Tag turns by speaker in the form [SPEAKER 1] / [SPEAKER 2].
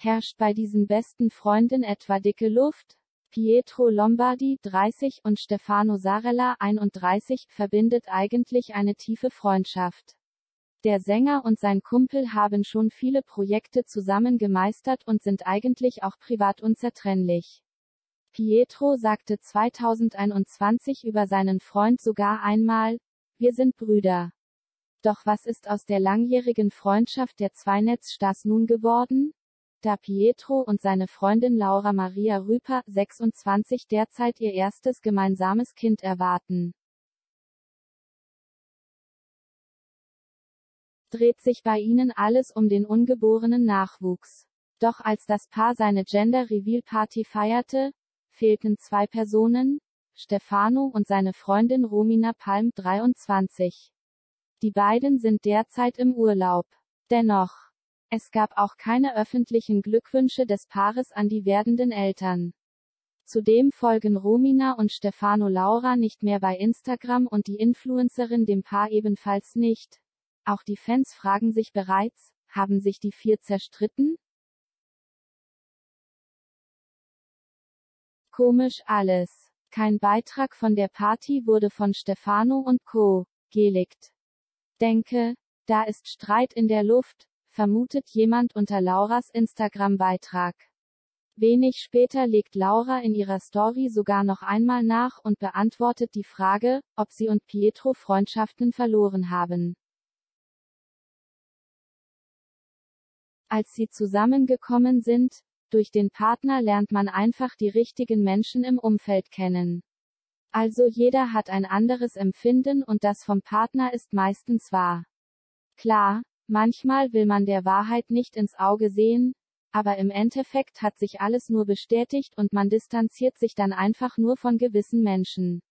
[SPEAKER 1] Herrscht bei diesen besten Freunden etwa dicke Luft? Pietro Lombardi, 30, und Stefano Sarella, 31, verbindet eigentlich eine tiefe Freundschaft. Der Sänger und sein Kumpel haben schon viele Projekte zusammen gemeistert und sind eigentlich auch privat unzertrennlich. Pietro sagte 2021 über seinen Freund sogar einmal: Wir sind Brüder. Doch was ist aus der langjährigen Freundschaft der zwei Netzstars nun geworden? Da Pietro und seine Freundin Laura Maria Rüper, 26, derzeit ihr erstes gemeinsames Kind erwarten, dreht sich bei ihnen alles um den ungeborenen Nachwuchs. Doch als das Paar seine Gender-Reveal-Party feierte, fehlten zwei Personen: Stefano und seine Freundin Romina Palm, 23. Die beiden sind derzeit im Urlaub. Dennoch, es gab auch keine öffentlichen Glückwünsche des Paares an die werdenden Eltern. Zudem folgen Romina und Stefano Laura nicht mehr bei Instagram und die Influencerin dem Paar ebenfalls nicht. Auch die Fans fragen sich bereits: Haben sich die vier zerstritten? Komisch alles. Kein Beitrag von der Party wurde von Stefano und Co. gelegt. Denke, da ist Streit in der Luft, vermutet jemand unter Lauras Instagram-Beitrag. Wenig später legt Laura in ihrer Story sogar noch einmal nach und beantwortet die Frage, ob sie und Pietro Freundschaften verloren haben. Als sie zusammengekommen sind: Durch den Partner lernt man einfach die richtigen Menschen im Umfeld kennen. Also jeder hat ein anderes Empfinden und das vom Partner ist meistens wahr. Klar, manchmal will man der Wahrheit nicht ins Auge sehen, aber im Endeffekt hat sich alles nur bestätigt und man distanziert sich dann einfach nur von gewissen Menschen.